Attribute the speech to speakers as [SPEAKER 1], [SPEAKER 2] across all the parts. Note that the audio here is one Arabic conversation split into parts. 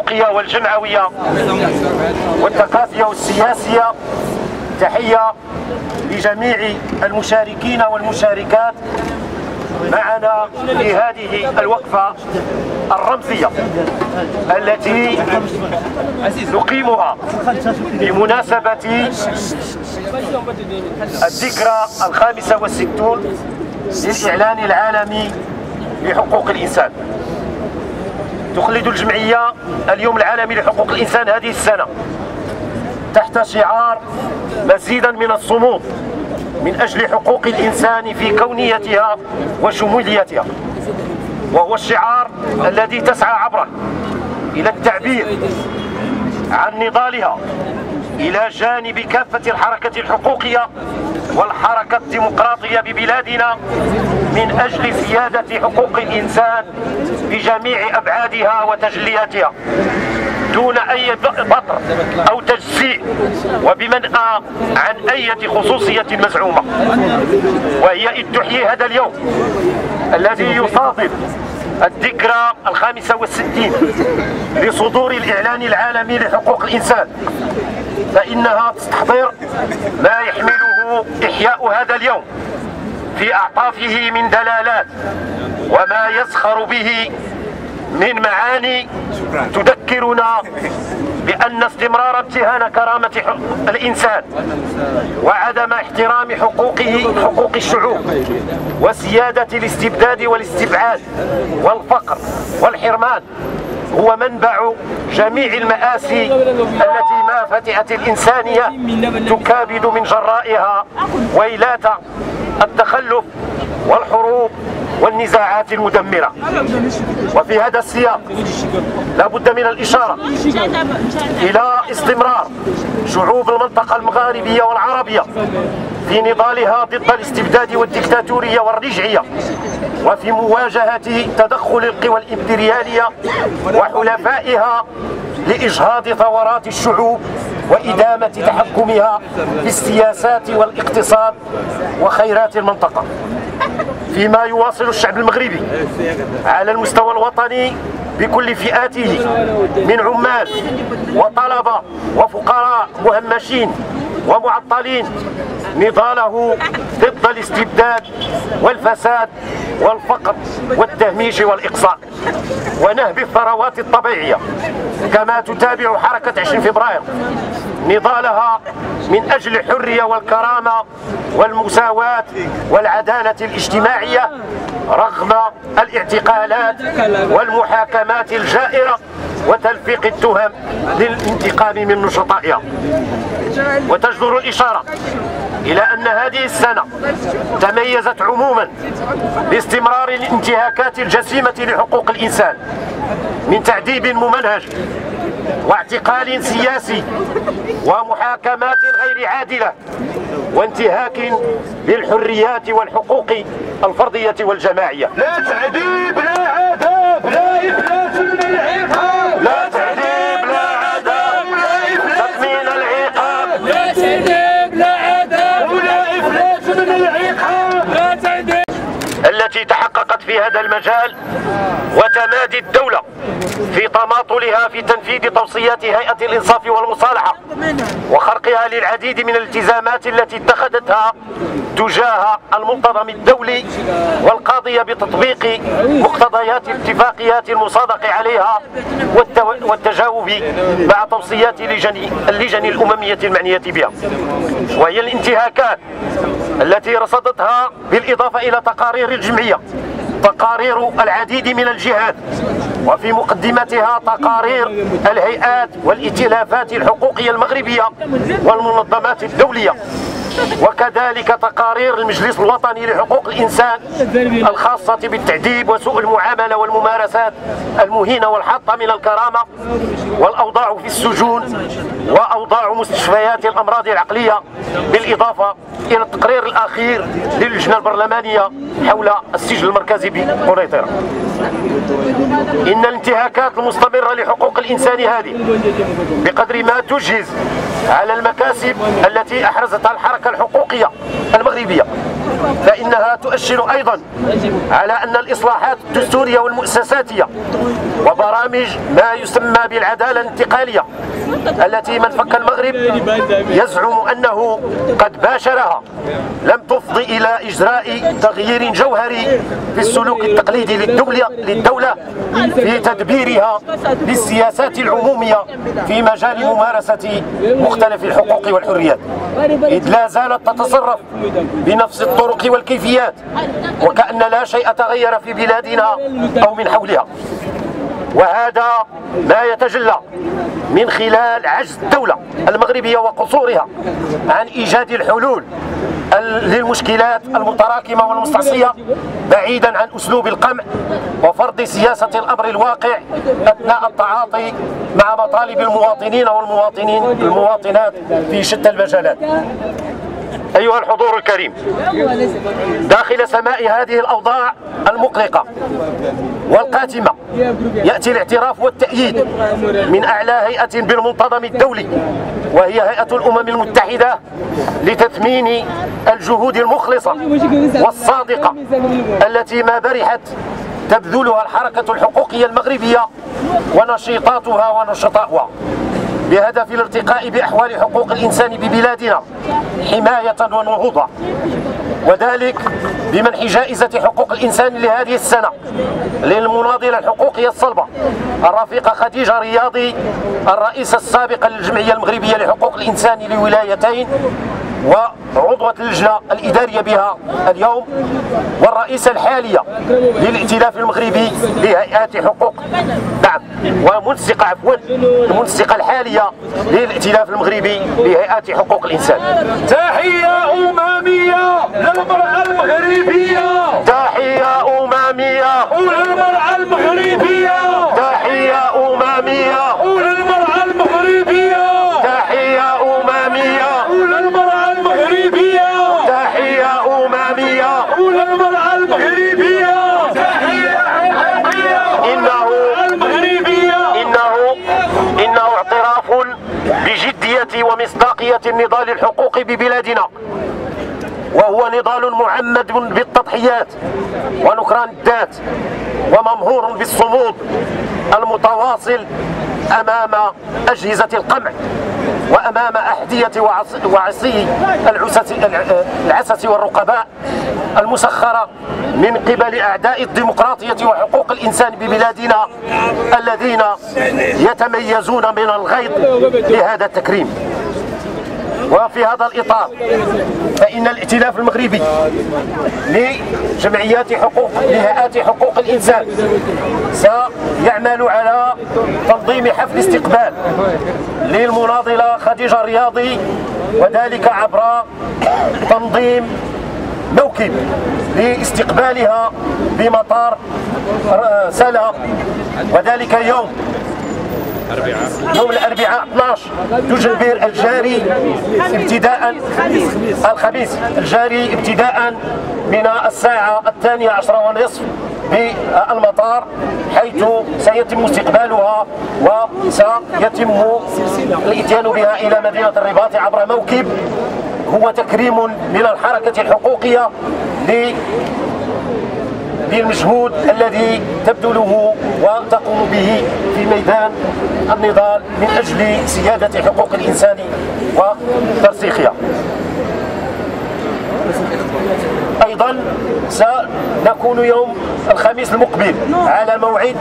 [SPEAKER 1] الحقوقية والجمعوية والثقافية والسياسية. تحية لجميع المشاركين والمشاركات معنا في هذه الوقفة الرمزية التي نقيمها بمناسبة الذكرى 65 للإعلان العالمي لحقوق الإنسان. تخلد الجمعية اليوم العالمي لحقوق الإنسان هذه السنة تحت شعار مزيدا من الصمود من أجل حقوق الإنسان في كونيتها وشموليتها، وهو الشعار الذي تسعى عبره إلى التعبير عن نضالها إلى جانب كافة الحركة الحقوقية والحركة الديمقراطية ببلادنا من أجل سيادة حقوق الإنسان بجميع أبعادها وتجلياتها دون أي بطر أو تجزيء وبمنأى عن أي خصوصية مزعومة. وهي إذ تحيي هذا اليوم الذي يصادف الذكرى 65 لصدور الإعلان العالمي لحقوق الإنسان، فإنها تستحضر ما يحمله إحياء هذا اليوم في أعطافه من دلالات وما يزخر به من معاني تذكرنا بأن استمرار امتهان كرامة الإنسان وعدم احترام حقوق الشعوب وسيادة الاستبداد والاستبعاد والفقر والحرمان هو منبع جميع المآسي التي ما فتئت الإنسانية تكابد من جرائها ويلات التخلف والحروب والنزاعات المدمرة. وفي هذا السياق لا بد من الإشارة إلى استمرار شعوب المنطقة المغاربية والعربية في نضالها ضد الاستبداد والديكتاتورية والرجعية وفي مواجهة تدخل القوى الإمبريالية وحلفائها لإجهاض ثورات الشعوب وإدامة تحكمها في السياسات والاقتصاد وخيرات المنطقة. فيما يواصل الشعب المغربي على المستوى الوطني بكل فئاته من عمال وطلبة وفقراء مهمشين ومعطلين نضاله ضد الاستبداد والفساد والفقر والتهميش والإقصاء ونهب الثروات الطبيعية، كما تتابع حركة 20 فبراير نضالها من أجل الحرية والكرامة والمساواة والعدالة الاجتماعية رغم الاعتقالات والمحاكمات الجائرة وتلفيق التهم للانتقام من نشطائها. وتجدر الإشارة إلى أن هذه السنة تميزت عموما باستمرار الانتهاكات الجسيمة لحقوق الإنسان من تعذيب ممنهج واعتقال سياسي ومحاكمات غير عادلة وانتهاك للحريات والحقوق الفردية والجماعية.
[SPEAKER 2] لا تعذيب لا عذاب لا إفلاس من العقاب، لا تعذيب لا عذاب لا إفلاس من العقاب، لا تعذيب لا عذاب ولا إفلاس من العقاب، لا تعذيب
[SPEAKER 1] التي تحققت في هذا المجال وتمادي الدولة في تماطلها في تنفيذ توصيات هيئة الإنصاف والمصالحة وخرقها للعديد من الالتزامات التي اتخذتها تجاه المنتظم الدولي والقاضية بتطبيق مقتضيات الاتفاقيات المصادق عليها والتجاوب مع توصيات اللجن الأممية المعنية بها، وهي الانتهاكات التي رصدتها بالإضافة إلى تقارير الجمعية تقارير العديد من الجهات وفي مقدمتها تقارير الهيئات والائتلافات الحقوقية المغربية والمنظمات الدولية، وكذلك تقارير المجلس الوطني لحقوق الإنسان الخاصة بالتعذيب وسوء المعاملة والممارسات المهينة والحاطة من الكرامة والأوضاع في السجون وأوضاع مستشفيات الأمراض العقلية، بالإضافة إلى التقرير الأخير للجنة البرلمانية حول السجن المركزي بقنيطرة. إن الانتهاكات المستمرة لحقوق الإنسان هذه بقدر ما تجهز على المكاسب التي أحرزتها الحركة الحقوقية المغربية، فإنها تؤشر أيضا على أن الإصلاحات الدستورية والمؤسساتية وبرامج ما يسمى بالعدالة الانتقالية التي من فك المغرب يزعم أنه قد باشرها لم تفضي إلى إجراء تغيير جوهري في السلوك التقليدي للدولة في تدبيرها للسياسات العمومية في مجال ممارسة مختلف الحقوق والحريات، إذ لا زالت تتصرف بنفس الطرق والكيفيات وكأن لا شيء تغير في بلادنا أو من حولها. وهذا ما يتجلى من خلال عجز الدولة المغربية وقصورها عن إيجاد الحلول للمشكلات المتراكمة والمستعصية بعيدا عن أسلوب القمع وفرض سياسة الأمر الواقع أثناء التعاطي مع مطالب المواطنين والمواطنات في شتى المجالات. أيها الحضور الكريم، داخل سماء هذه الأوضاع المقلقة والقاتمة يأتي الاعتراف والتأييد من أعلى هيئة بالمنتظم الدولي، وهي هيئة الأمم المتحدة لتثمين الجهود المخلصة والصادقة التي ما برحت تبذلها الحركة الحقوقية المغربية ونشيطاتها ونشطاؤها بهدف الارتقاء بأحوال حقوق الإنسان ببلادنا حماية ونهوضا، وذلك بمنح جائزة حقوق الإنسان لهذه السنة للمناضلة الحقوقية الصلبة الرفيقة خديجة رياضي، الرئيسة السابقة للجمعية المغربية لحقوق الإنسان لولايتين وعضوة اللجنة الإدارية بها اليوم، والرئيسة الحالية للائتلاف المغربي لهيئات حقوق المنسقة الحالية للائتلاف المغربي لهيئات حقوق الإنسان.
[SPEAKER 2] تحية أممية للمرأة المغربية،
[SPEAKER 1] تحية أممية
[SPEAKER 2] وللمرأة المغربية،
[SPEAKER 1] تحية أممية
[SPEAKER 2] وللمرأة المغربية،
[SPEAKER 1] تحية أممية
[SPEAKER 2] وللمرأة المغربية،
[SPEAKER 1] تحية أممية
[SPEAKER 2] وللمرأة المغربية، تحية
[SPEAKER 1] إنه اعتراف بجدية ومصداقية النضال الحقوقي ببلادنا، وهو نضال معمد بالتضحيات ونكران الذات وممهور بالصمود المتواصل أمام أجهزة القمع وأمام أحذية وعصي العسس والرقباء المسخرة من قبل أعداء الديمقراطية وحقوق الإنسان ببلادنا الذين يتميزون من الغيظ لهذا التكريم. وفي هذا الإطار فإن الائتلاف المغربي لهيئات حقوق الإنسان سيعمل على تنظيم حفل استقبال للمناضلة خديجة الرياضي، وذلك عبر تنظيم موكب لاستقبالها بمطار سلا، وذلك يوم الأربعاء 12 دجنبير الجاري ابتداء الخميس الجاري ابتداء من الساعة 12:30 بالمطار، حيث سيتم استقبالها وسيتم الاتيان بها إلى مدينة الرباط عبر موكب هو تكريم من الحركة الحقوقية بالمجهود الذي تبذله وتقوم به في ميدان النضال من أجل سيادة حقوق الإنسان وترسيخها. أيضا سنكون يوم الخميس المقبل على موعد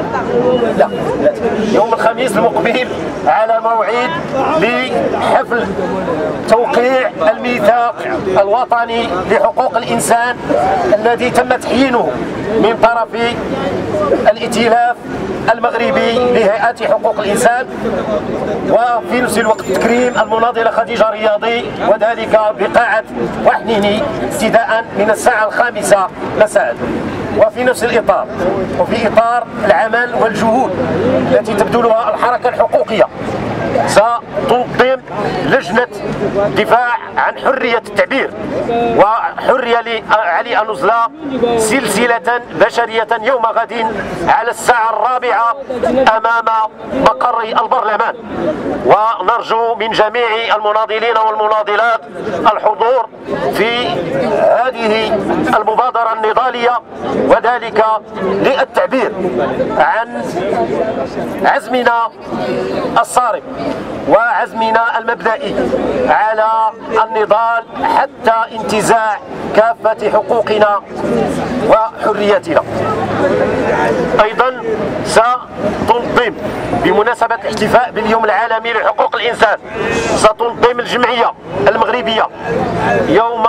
[SPEAKER 1] يوم الخميس المقبل على موعد لحفل توقيع الميثاق الوطني لحقوق الإنسان الذي تم تحيينه من طرف الائتلاف المغربي لهيئات حقوق الإنسان، وفي نفس الوقت تكريم المناضلة خديجة رياضي، وذلك بقاعة وحنيني ابتداء من الساعة 5 مساء. وفي نفس الإطار وفي إطار العمل والجهود التي تبذلها الحركة الحقوقية ستنظم لجنة دفاع عن حرية التعبير وحرية لعلي أنوزلا سلسلة بشرية يوم غد على الساعة 4 أمام مقر البرلمان. ونرجو من جميع المناضلين والمناضلات الحضور في هذه المبادرة النضالية، وذلك للتعبير عن عزمنا الصارم وعزمنا المبدئي على النضال حتى انتزاع كافة حقوقنا وحرياتنا. أيضا ستنظم بمناسبة الاحتفاء باليوم العالمي لحقوق الإنسان، ستنظم الجمعية المغربية يوم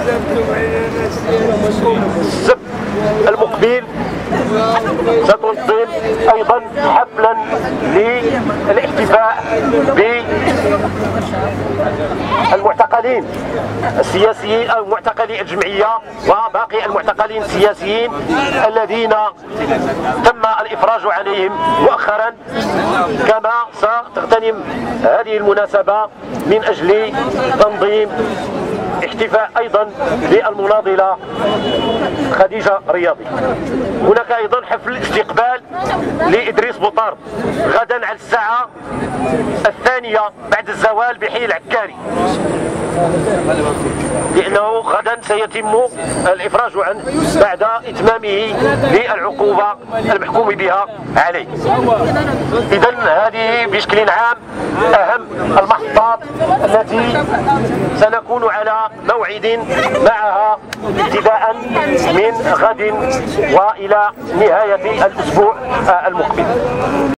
[SPEAKER 1] السبت المقبل ستنظم أيضا حفلا للاحتفاء بالمعتقلين السياسيين أو معتقلي الجمعية وباقي المعتقلين السياسيين الذين تم الإفراج عليهم مؤخرا. كما ستغتنم هذه المناسبة من أجل تنظيم احتفاء ايضا للمناضله خديجه رياضي. هناك ايضا حفل استقبال لادريس بوطارد غدا على الساعه 2 بعد الزوال بحي العكاري، لانه غدا سيتم الافراج عنه بعد اتمامه للعقوبه المحكوم بها عليه. اذا هذه بشكل عام اهم المحطات التي سنكون على موعد معها ابتداء من غد والى نهايه الاسبوع المقبل.